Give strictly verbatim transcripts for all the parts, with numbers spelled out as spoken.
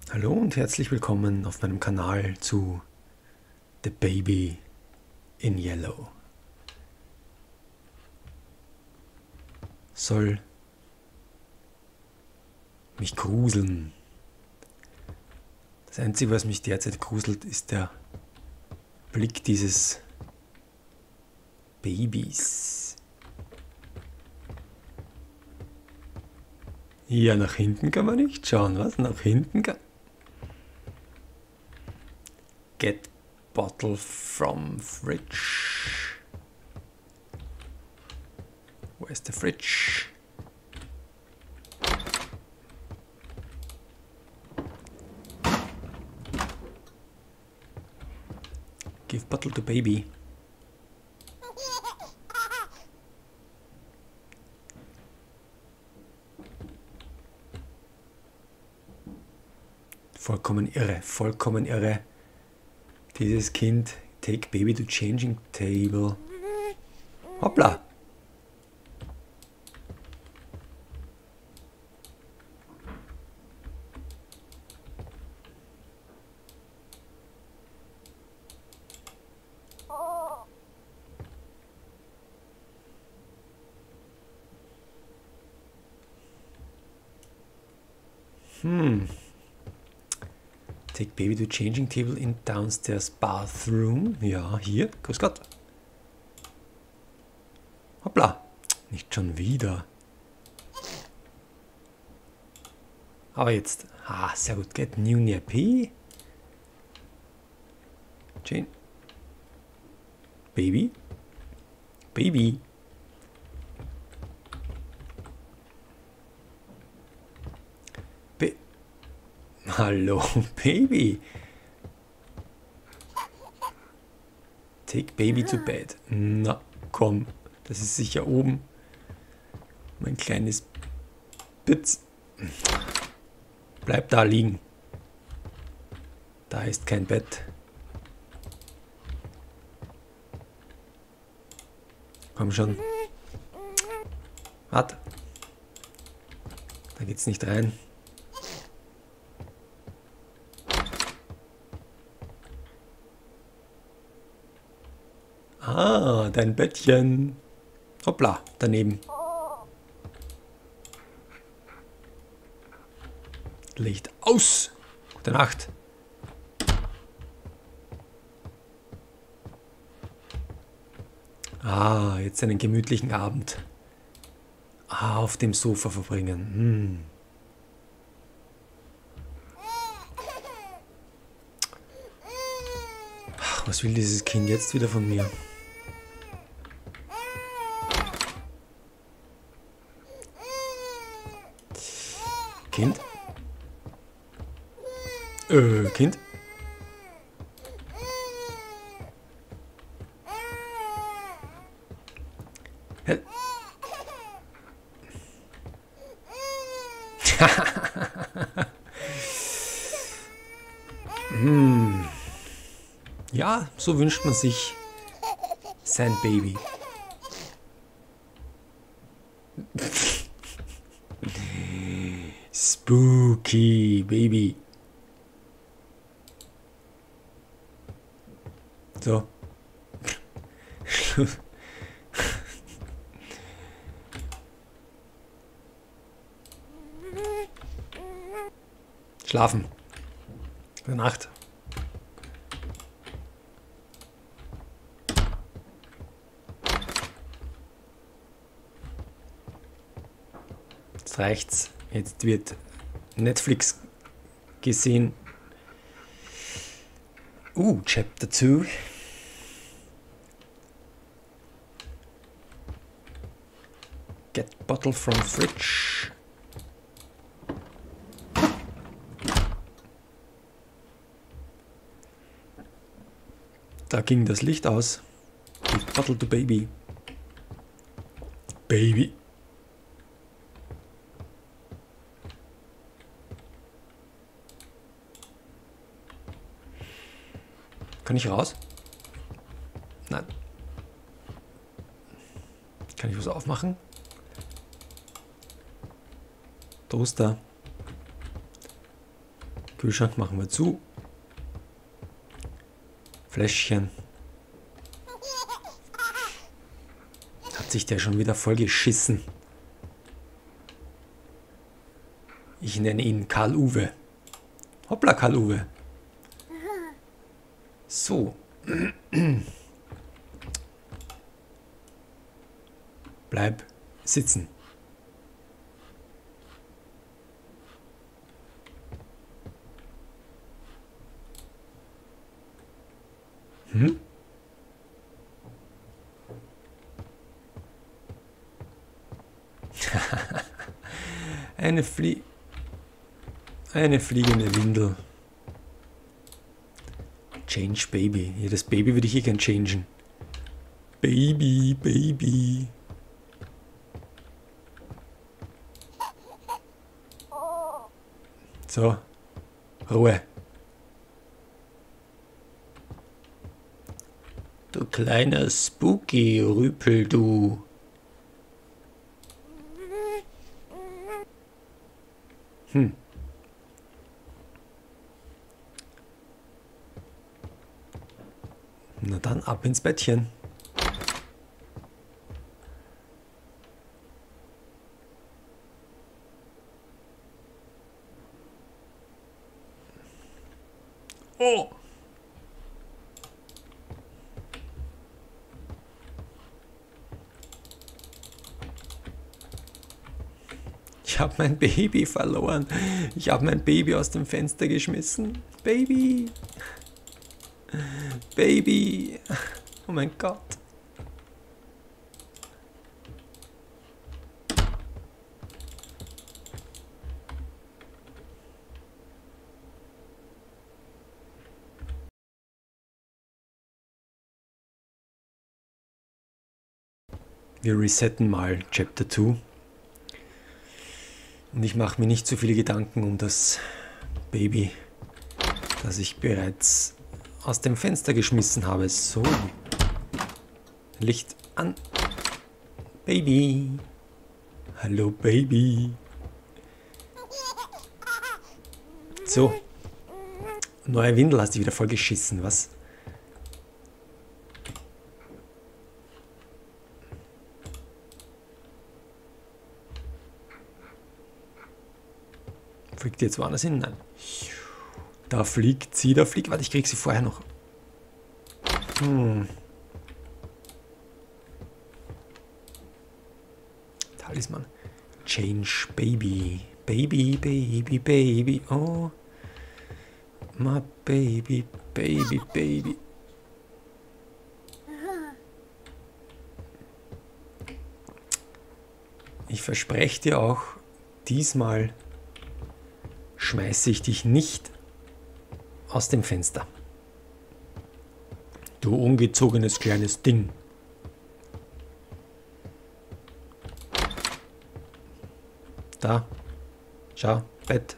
Hallo und herzlich willkommen auf meinem Kanal zu The Baby in Yellow. Soll mich gruseln. Das Einzige, was mich derzeit gruselt, ist der Blick dieses Babys. Ja, nach hinten kann man nicht schauen, was? Nach hinten kann... Get bottle from fridge. Where's the fridge? Give bottle to baby. Vollkommen irre, vollkommen irre. Dieses Kind, take baby to changing table. Hoppla! Hm. Take baby to changing table in downstairs bathroom. Ja, hier. Grüß Gott. Hoppla. Nicht schon wieder. Aber jetzt. Ah, sehr gut. Get new nappy. Jane. Baby. Baby. Ba Hallo, Baby. Take baby to bed. Na, komm. Das ist sicher oben. Mein kleines Bitz. Bleib da liegen. Da ist kein Bett. Komm schon. Warte. Da geht's nicht rein. Ah, dein Bettchen. Hoppla, daneben. Licht aus. Gute Nacht. Ah, jetzt einen gemütlichen Abend. Ah, auf dem Sofa verbringen. Hm. Ach, was will dieses Kind jetzt wieder von mir? Kind? Äh, Kind? Hä? hm. Ja, so wünscht man sich sein Baby. Spooky Baby. So. Schlafen. Gute Nacht. Jetzt reicht's. Jetzt wird Netflix gesehen. Uh, Chapter two. Get bottle from fridge. Da ging das Licht aus. Give bottle to baby. Baby. Kann ich raus? Nein. Kann ich was aufmachen? Toaster. Kühlschrank machen wir zu. Fläschchen. Hat sich der schon wieder voll geschissen. Ich nenne ihn Karl-Uwe. Hoppla, Karl-Uwe. So. Bleib sitzen. Hm? Eine Flie... Eine fliegende Windel. Change Baby. Ja, das Baby würde ich hier gern changen. Baby, Baby. So. Ruhe. Du kleiner Spooky-Rüpel, du. Hm. Na dann, ab ins Bettchen. Oh! Ich habe mein Baby verloren. Ich habe mein Baby aus dem Fenster geschmissen. Baby! Baby! Oh mein Gott! Wir resetten mal Chapter zwei. Und ich mache mir nicht so viele Gedanken um das Baby, das ich bereits aus dem Fenster geschmissen habe. So. Licht an. Baby. Hallo Baby. So. Neue Windel, hast du wieder voll geschissen, was? Fliegt die jetzt woanders hin? Nein. Da fliegt sie, da fliegt... Warte, ich krieg sie vorher noch. Hm. Talisman. Change Baby. Baby, Baby, Baby. Oh. My Baby, Baby, Baby. Ich verspreche dir auch, diesmal schmeiße ich dich nicht aus dem Fenster. Du ungezogenes kleines Ding. Da. Schau, Bett.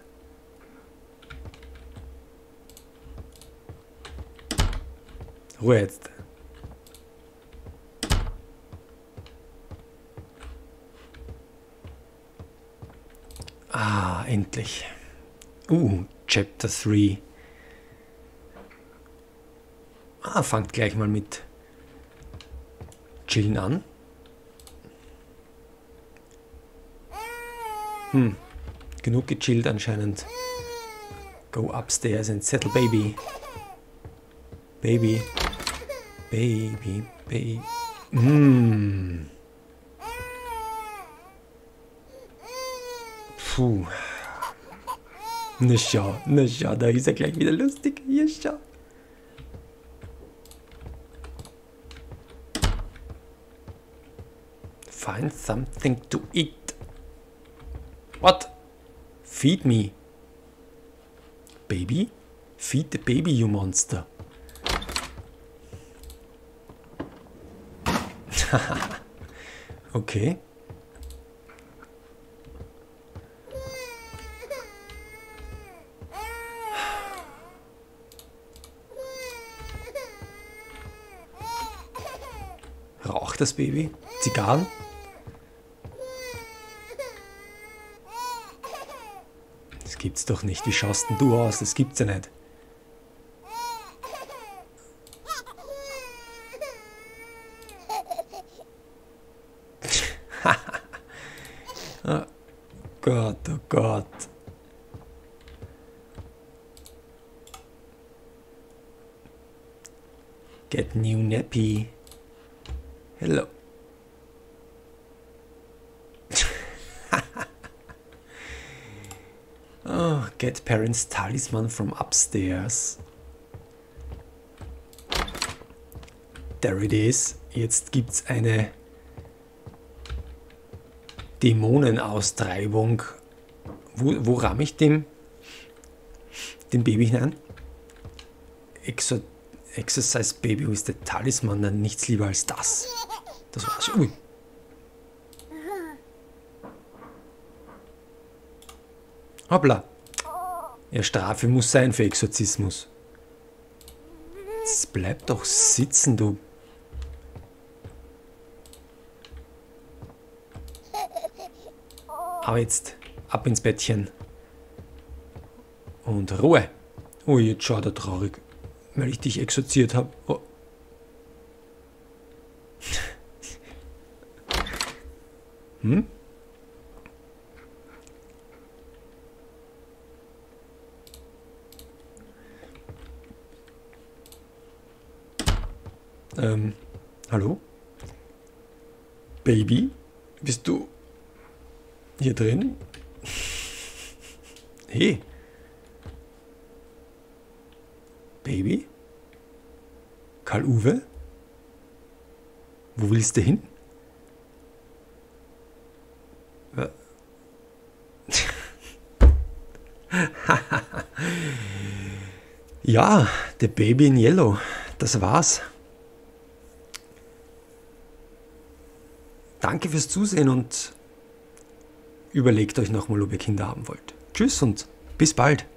Ruhe jetzt. Ah, endlich. Uh, Chapter drei. Ah, fangt gleich mal mit Chillen an. Hm, genug gechillt anscheinend. Go upstairs and settle baby. Baby. Baby, baby. Mm. Puh. Na schau, na schau, da ist er gleich wieder lustig. Hier schau. Find something to eat. What? Feed me. Baby? Feed the baby, you monster. Okay. Raucht das Baby? Zigarren? Das gibt's doch nicht. Wie schaust denn du aus? Das gibt's ja nicht. Oh Gott, oh Gott. Get new nappy. Hello. Oh, get parents' talisman from upstairs. There it is. Jetzt gibt's eine Dämonenaustreibung. Wo, wo ramme ich dem, dem Baby hinein? Exo, Exercise Baby, wo ist der Talisman? Dann nichts lieber als das. Das war's. Ui. Hoppla. Ja, Strafe muss sein für Exorzismus. Jetzt bleib doch sitzen, du. Aber jetzt ab ins Bettchen. Und Ruhe. Oh, jetzt schaut er traurig, weil ich dich exorziert habe. Oh. Hm? Ähm, hallo? Baby? Bist du hier drin? Hey. Baby? Karl-Uwe? Wo willst du hin? Ja, der Baby in Yellow. Das war's. Danke fürs Zusehen und überlegt euch nochmal, ob ihr Kinder haben wollt. Tschüss und bis bald.